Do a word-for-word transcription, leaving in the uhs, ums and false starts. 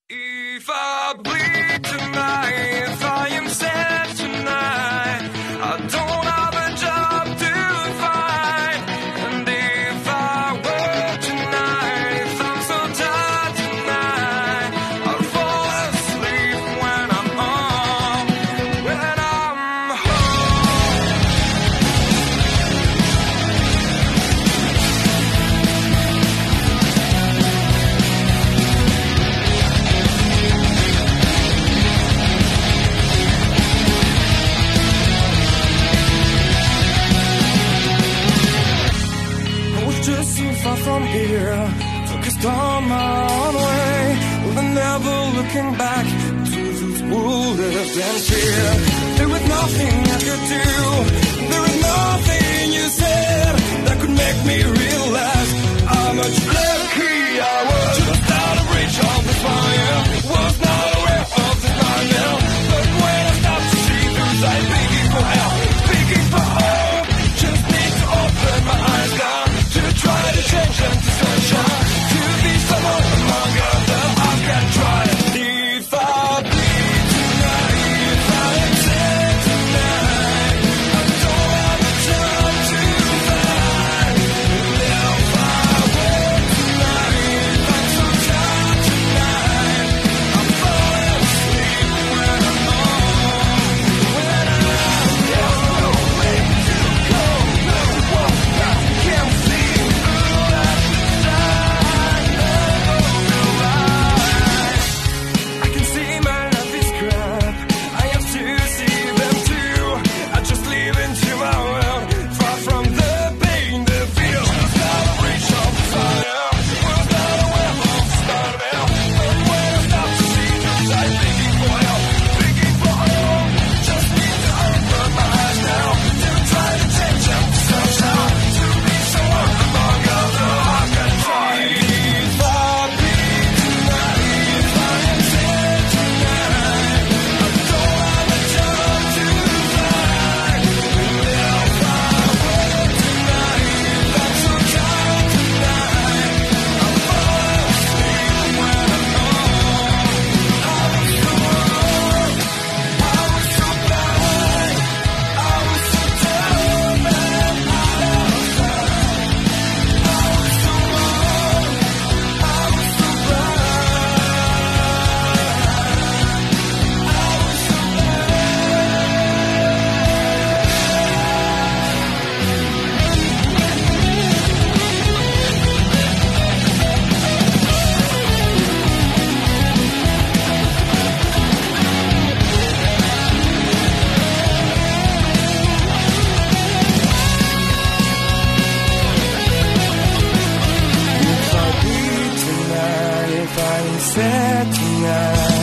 If I bleed tonight, if I am sad tonight, I don't have a job to find. And if I work tonight, if I'm so tired tonight, I'll fall asleep when I'm home, when I'm home. Just so far from here, focused on my own way, but never looking back to those who lived in fear. There was nothing I could do, there was nothing you said that could make me realize how much lucky I was. Just out of reach of the fire, was not aware of the nightmare, but when I stopped to see through sight, begging for help, begging for hope, just need to open my eyes now. Try to change them to sunshine, to be someone among others. I can try it. If I bleed tonight, if I am sad tonight, I don't have a job to find. If I work tonight, if I'm so tired tonight, I'm falling asleep when I'm home, when I'm home. There's no way to go, no one I can't see. If I'm sad tonight,